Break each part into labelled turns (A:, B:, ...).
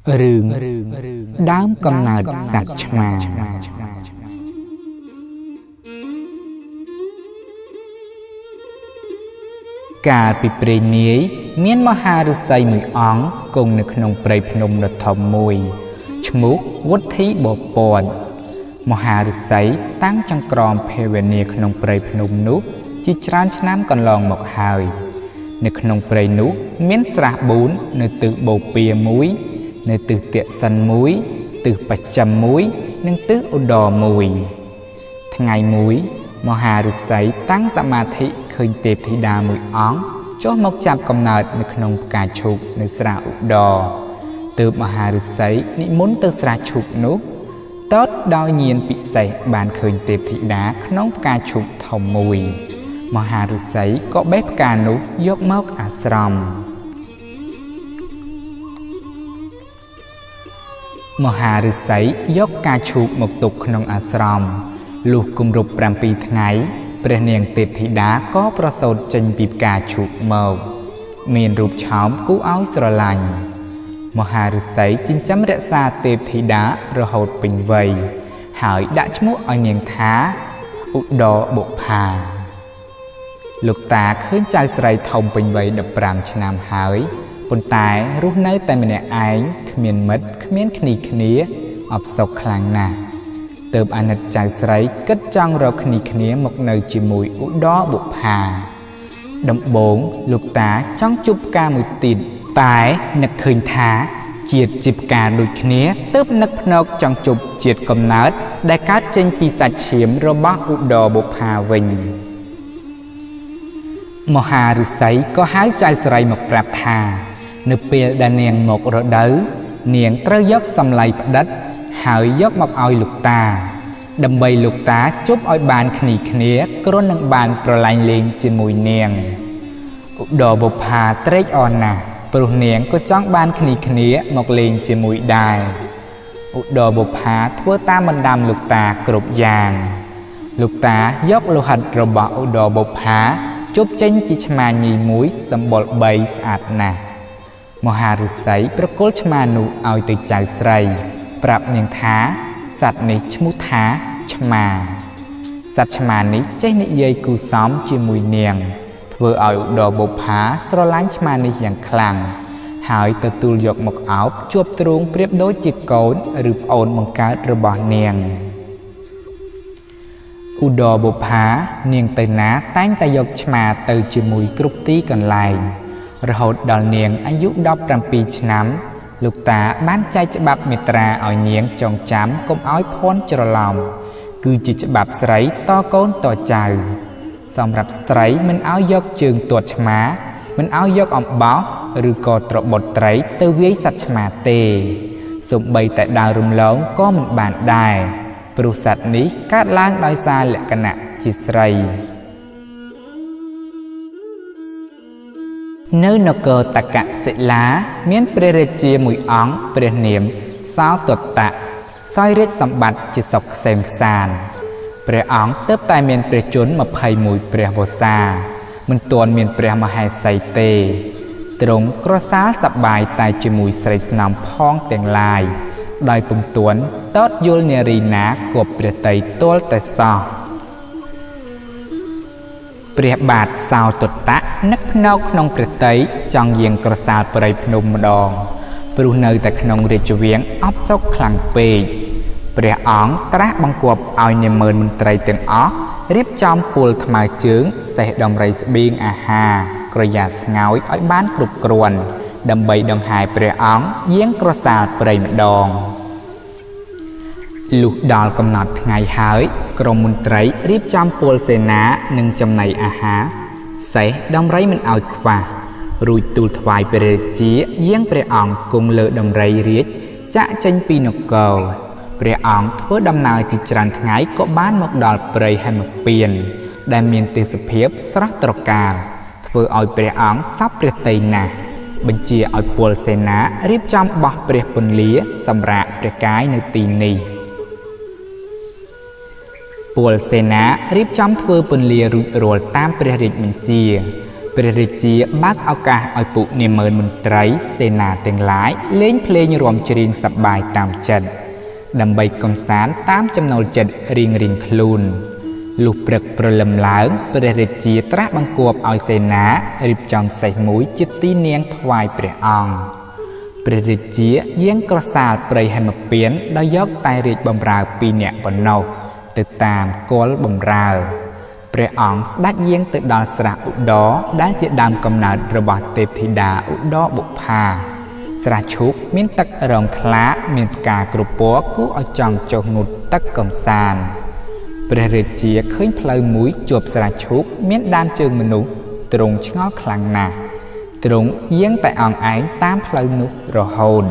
A: រឿងដើមកំណើតសត្វឆ្មាកាលពីព្រេងនាយមានមហាឫសីមួយអង្គគង់នៅក្នុងព្រៃភ្នំដ៏ធំមួយឈ្មោះវុទ្ធីបពតមហាឫសីតាំងចង្ក្រមភេវនាក្នុងព្រៃភ្នំនោះជាច្រើនឆ្នាំកន្លងមកហើយនៅក្នុងព្រៃនោះមានស្រះ4នៅទិសបូព៌ាមួយនៅទិសទក្សិណមួយទិសបស្ចិមមួយនិងទិសឧត្តរមួយថ្ងៃមួយមហាឫសីតាំងសមាធិឃើញទេពធីតាមួយអង្គចុះមកចាប់កំណើតនៅក្នុងផ្កាឈូកនៅស្រះឧត្តរទើបមហាឫសីនិមន្តទៅស្រះឈូកនោះតតដោយញាណពិសេសបានឃើញទេពធីតាក្នុងផ្កាឈូកធំមួយមហាឫសីក៏បេះផ្កានោះយកមកអាស្រមមហាឫសីយកផ្កាឈូកមកទុកក្នុងអាស្រមលុះគម្រប់7ថ្ងៃព្រះនាងទេពធីតាក៏ប្រសូតចេញពីផ្កាឈូកមកមានរូបឆោមគួរឲ្យស្រឡាញ់មហាឫសីចិញ្ចឹមរក្សាទេពធីតារហូតពេញវ័យហើយដាក់ឈ្មោះឲ្យនាងថាឧត្តរបុប្ផាលោកតាឃើញចៅស្រីធំពេញវ័យ15ឆ្នាំហើយប៉ុន្តែរស់នៅតែម្នាក់ឯងគ្មានមិត្តគ្មានគ្នាអបសុខខ្លាំងណាស់ទើបអាណិតចៅស្រីគិតចង់រកគ្នាមកនៅជាមួយឧត្តរបុប្ផាដំបូងលោកតាចង់ជប់ផ្កាមួយទៀតតែនឹកឃើញថាជាតិជាផ្កាដូចគ្នាទើបនឹកភ្នែកចង់ជប់ជាតិកំណើតដែលកើតចេញពីសាច់ឈាមរបស់ឧត្តរបុប្ផាវិញមហាឫសីក៏ហៅចៅស្រីមកប្រាប់ថានៅពេលដែលនាងមករដូវនាងត្រូវយកសម្លៃផ្ដិតហើយយកមកឲ្យលោកតាដើម្បីលោកតាជប់ឲ្យបានគ្នាគ្រាន់នឹងបានប្រឡែងលេងជាមួយនាងឧត្តរបុប្ផាត្រេកអរណាស់ព្រោះនាងក៏ចង់បានគ្នាមកលេងជាមួយដែរឧត្តរបុប្ផាធ្វើតាមបណ្ដាំលោកតាគ្រប់យ៉ាងលោកតាយកលោហិតរបស់ឧត្តរបុប្ផាជប់ចេញជាឆ្មាញីមួយសម្បុរ3ស្អាតណាស់មហាឫសីប្រគល់ឆ្មានោះឲ្យទៅចៅស្រីប្រាប់នាងថាសត្វនេះឈ្មោះថាឆ្មាសត្វឆ្មានេះចេះនិយាយគូសំជាមួយនាងធ្វើឲ្យឧត្តរបុប្ផាស្រឡាញ់ឆ្មានេះយ៉ាងខ្លាំងហើយទទួលយកមកអោបជួបទ្រូងប្រៀបដូចជាកូនឬប្អូនបង្កើតរបស់នាងឧត្តរបុប្ផានាងទៅណាតែងតែយកឆ្មាទៅជាមួយគ្រប់ទីកន្លែងរហូតដល់នាងអាយុ17ឆ្នាំលោកតាបានចែកច្បាប់មេត្រាឲ្យនាងចងចាំកុំឲ្យភ័ន្តច្រឡំគឺជាច្បាប់ស្រីតកូនតចៅសម្រាប់ស្ត្រីមិនឲ្យយកជើងទាត់ឆ្មាមិនឲ្យយកអំបោសឬក៏ត្របត់ត្រីទៅវាយសត្វឆ្មាទេសូម្បីតែដើររំលងក៏មិនបានដែរព្រោះសត្វនេះកើតឡើងដោយសារលក្ខណៈជាស្រីនៅនគរតកសិលាមានព្រះរាជាមួយអង្គព្រះនាមសោទត្តៈសោយរាជសម្បត្តិជាសុខក្សេមក្សាន្តព្រះអង្គទើបតែមានព្រះជន្ម21ព្រះវស្សាមិនទាន់មានព្រះមហេសីទេទ្រង់ក្រសាលសប្បាយតែជាមួយស្រីស្នំផងទាំងឡាយដោយពុំទាន់តតយល់នារីណាគប់ព្រះតីទាល់តែសោះព្រះបាទសោទត្តៈនឹកភ្នែកក្នុងព្រះតីចង់យាងក្រសាលព្រៃភ្នំម្ដងព្រោះនៅតែក្នុងរាជវាំងអបសុខខ្លាំងពេកព្រះអង្គត្រាស់បង្គាប់ឲ្យនាម៉ឺនមន្ត្រីទាំងអស់រៀបចំពលថ្មើរជើងសេះដំរីស្បៀងអាហារក្រយ៉ាស្ងោយឲ្យបានគ្រប់គ្រាន់ដើម្បីដង្ហែព្រះអង្គយាងក្រសាលព្រៃម្ដងលុះដល់កំណត់ថ្ងៃហើយក្រុមមន្ត្រីរៀបចំពលសេនានិងចំណីអាហារសេះដំរីមិនឲ្យខ្វះរួចទូលថ្វាយព្រះរាជាយាងព្រះអង្គគង់លើដំរីរាជចាក់ចេញពីនគរព្រះអង្គធ្វើដំណើរជាច្រើនថ្ងៃក៏បានមកដល់ព្រៃហេមពៀនដែលមានទេសភាពស្រស់ត្រកាលធ្វើឲ្យព្រះអង្គសប្តិតីណាស់បញ្ជាឲ្យពលសេនារៀបចំបោះព្រះពន្លាសម្រាប់ព្រះកាយនៅទីនេះពលសេនារៀបចំធ្វើពន្លារួចរាល់តាមព្រះរាជបញ្ជាព្រះរាជាបើកឱកាសឲ្យពួកនាម៉ឺនមន្ត្រីសេនាទាំងឡាយលេងភ្លេងរាំច្រៀងសប្បាយតាមចិត្តដើម្បីកំសាន្តតាមចំណូលចិត្តរៀងៗខ្លួនលុះព្រឹកព្រលឹមឡើងព្រះរាជាត្រាស់បង្គាប់ឲ្យសេនារៀបចំសេះមួយជាទីនាងថ្វាយព្រះអង្គព្រះរាជាយាងក្រសាលព្រៃហេមពានដោយយកតែរាជបម្រើ2នាក់ប៉ុណ្ណោះទៅតាមគោលបម្រើព្រះអង្គស្ដេចយាងទៅដល់ស្រះឧត្តរដែលជាដើមកំណើតរបស់ទេពធីតាឧត្តរបុប្ផាស្រះឈូកមានទឹករងថ្លាមានផ្កាគ្រប់ពណ៌គួរឲ្យចង់ចុះងូតទឹកកំសាន្តព្រះរាជាឃើញផ្លូវមួយជាប់ស្រះឈូកមានដើមជើងមនុស្សទ្រង់ឆ្ងល់ខ្លាំងណាស់ទ្រង់យាងតែអង្គឯងតាមផ្លូវនោះរហូត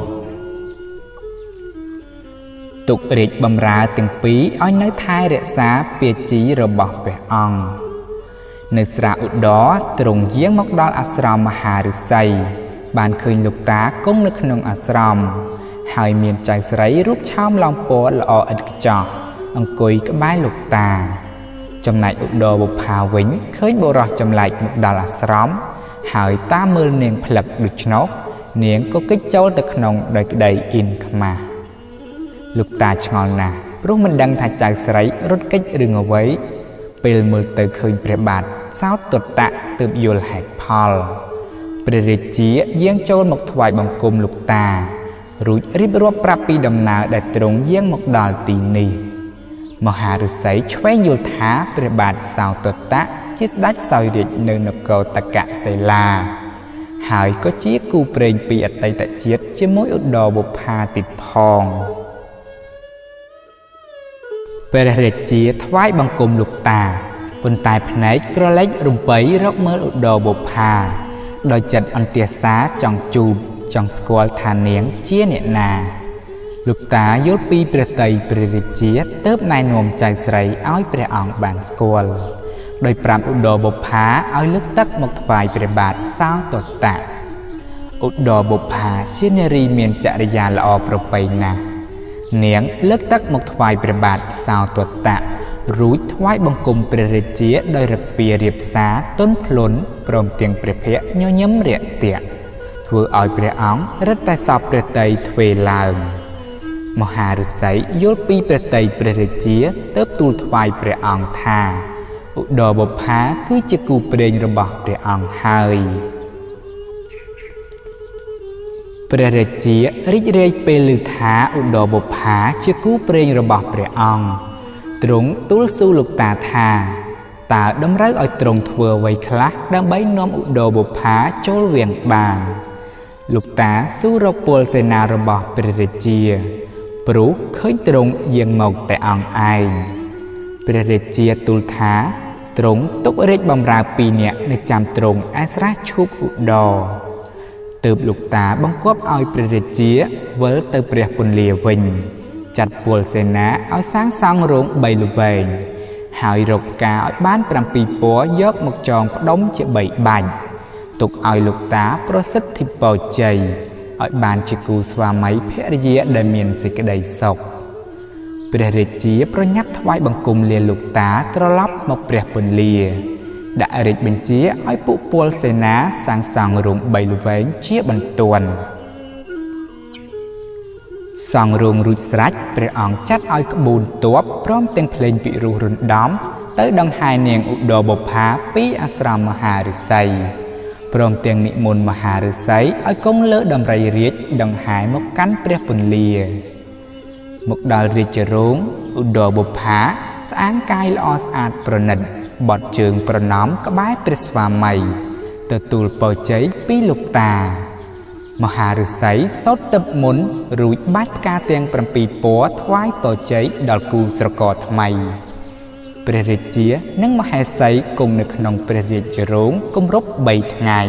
A: ទុករាជបម្រើទាំងពីរឲ្យនៅថែរក្សាពាជីរបស់ព្រះអង្គនៅស្រះឧត្តរទ្រង់យាងមកដល់អាស្រមមហាឫសីបានឃើញលោកតាគង់នៅក្នុងអាស្រមហើយមានចៅស្រីរូបឆោមឡោមពណ៌ល្អឥតខ្ចោះអង្គុយក្បែរលោកតាចំណែកឧត្តរបុប្ផាវិញឃើញបុរសចម្លែកមកដល់អាស្រមហើយតាមមើលនាងផ្លឹកដូច្នោះនាងក៏គេចចូលទៅក្នុងដោយក្តីអ៊ីនខ្មាស់លោកតាឆ្ងល់ណាស់ព្រោះមិនដឹងថាចៅស្រីរត់គេចរឿងអ្វីពេលមើលទៅឃើញព្រះបាទសោតតុត្តៈទើបយល់ហេតុផលព្រះរាជាយាងចូលមកថ្វាយបង្គំលោកតារួចរៀបរាប់ប្រាប់ពីដំណើរដែលទ្រង់យាងមកដល់ទីនេះមហាឫសីឆ្វេងយល់ថាព្រះបាទសោតតុត្តៈជាស្ដេចសោយរាជនៅនគរតកសិលាហើយក៏ជាគូព្រេងពីអតីតជាតិជាមួយឧត្តរបុប្ផាទៀតផងព្រះរាជាថ្វាយបង្គំលោកតាប៉ុន្តែភ្នែកក្រឡេករំពៃរកមើលឧត្តរបុប្ផាដោយចិត្តអន្ទះសារចង់ជួបចង់ស្គាល់ថានាងជាអ្នកណាលោកតាយល់ពីព្រះតីព្រះរាជាទើបណែនាំចៅស្រីឲ្យព្រះអង្គបានស្គាល់ដោយប្រាប់ឧត្តរបុប្ផាឲ្យលើកទឹកមកថ្វាយព្រះបាទសោតត្តៈឧត្តរបុប្ផាជានារីមានចរិយាល្អប្រពៃណាស់នាងលើកទឹកមកថ្វាយព្រះបាទសោតត្តៈរួចថ្វាយបង្គំព្រះរាជាដោយរពារៀបសារទន់ភ្លន់ព្រមទាំងព្រះភ័ក្ត្រញញឹមរាក់ទាក់ធ្វើឲ្យព្រះអង្គរឹតតែសពព្រះតីទ្វេឡើងមហាឫសីយល់ពីព្រះតីព្រះរាជាទើបទូលថ្វាយព្រះអង្គថាឧត្តរបុប្ផាគឺជាគូព្រេងរបស់ព្រះអង្គហើយព្រះរាជារីករាយពេលឮថាឧត្តរបុប្ផាជាគូព្រេងរបស់ព្រះអង្គទ្រង់ទូលសួរលោកតាថាតើតម្រូវឲ្យទ្រង់ធ្វើអ្វីខ្លះដើម្បីនាំឧត្តរបុប្ផាចូលវាំងបានលោកតាសួររកពលសេនារបស់ព្រះរាជាព្រោះឃើញទ្រង់យាងមកតែអង្គឯងព្រះរាជាទូលថាទ្រង់ទុករាជបម្រើ2នាក់នៅចាំទ្រង់ឯស្រះឈូកឧត្តរទើបលោកតាបង្គាប់ឲ្យព្រះរាជាវិលទៅព្រះពន្លាវិញចាត់ពលសេនាឲ្យសាងសង់រោង3ល្វែងហើយរកផ្កាឲ្យបាន7ពណ៌យកមកចងផ្ដុំជា3បាច់ទុកឲ្យលោកតាប្រសិទ្ធិពរជ័យឲ្យបានជាគូស្វាមីភរិយាដែលមានសេចក្តីសុខព្រះរាជាប្រញាប់ថ្វាយបង្គំលាលោកតាត្រឡប់មកព្រះពន្លាដាក់រាជបញ្ជាឲ្យពួកពលសេនាសាងសង់រោង3ល្វែងជាបន្ទាន់សង់រោងរួចស្រេចព្រះអង្គចាត់ឲ្យក្បួនទ័ពព្រមទាំងភ្លេងពិរោះរំដំទៅដង្ហែនាងឧត្តរបុប្ផាពីអាស្រមមហាឫសីព្រមទាំងនិមន្តមហាឫសីឲ្យគង់លើដំរីរាជដង្ហែមកកាន់ព្រះពន្លាមកដល់រាជរោងឧត្តរបុប្ផាស្អាងកាយល្អស្អាតប្រណិតបត់ជើងប្រណម្យក្បែរព្រះស្វាមីទទួលពរជ័យពីលោកតាមហាឫសីសូត្រទឹកមុនរួចបាច់ផ្កាទាំង7ពណ៌ថ្វាយពរជ័យដល់គូស្រករថ្មីព្រះរាជានិងមហេសីគង់នៅក្នុងព្រះរាជរោងគម្រប់3ថ្ងៃ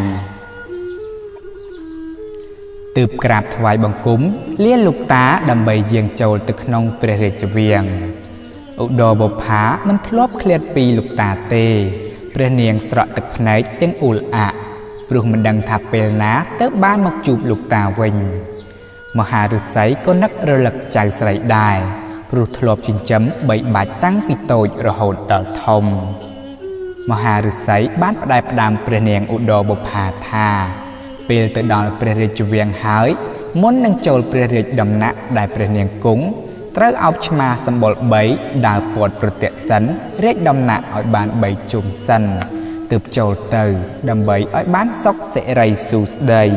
A: ទើបក្រាបថ្វាយបង្គំលាលោកតាដើម្បីយាងចូលទៅក្នុងព្រះរាជវាំងឧត្តរបុប្ផាមិនធ្លាប់ឃ្លាតពីលោកតាទេព្រះនាងស្រក់ទឹកភ្នែកទាំងអ៊ូលអាក់ព្រោះមិនដឹងថាពេលណាទើបបានមកជួបលោកតាវិញមហាឫសីក៏នឹករលឹកចៅស្រីដែរព្រោះធ្លាប់ចិញ្ចឹម3បាច់តាំងពីតូចរហូតដល់ធំមហាឫសីបានផ្ដែផ្ដាំព្រះនាងឧត្តរបុប្ផាថាពេលទៅដល់ព្រះរាជវាំងហើយមុននឹងចូលព្រះរាជដំណាក់ដែលព្រះនាងគង់ត្រូវអោបឆ្មាសម្បុរ3ដើរពាត់ប្រតិសិនរាជដំណាក់ឲ្យបាន3ជុំសិនទើបចូលទៅដើម្បីឲ្យបានសុខសិរីសួស្តី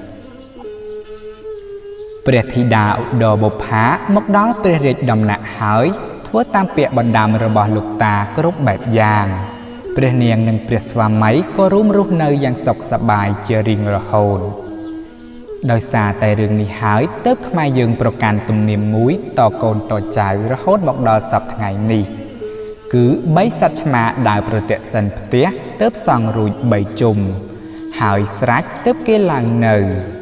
A: ព្រះធីតាឧត្តរបុប្ផាមកដល់ព្រះរាជដំណាក់ហើយធ្វើតាមពាក្យបណ្ដាំរបស់លោកតាគ្រប់បែបយ៉ាងព្រះនាងនិងព្រះស្វាមីក៏រួមរស់នៅយ៉ាងសុខសប្បាយជារៀងរហូតដោយសារតែរឿងនេះហើយទើបខ្មែរយើងប្រកាន់ទំនៀមមួយតកូនតចៅរហូតមកដល់សព្វថ្ងៃនេះគឺ3សត្វឆ្មាដើរប្រតិសិនផ្ទះទើបសង់រួច3ជុំហើយស្រេចទើបគេឡើងនៅ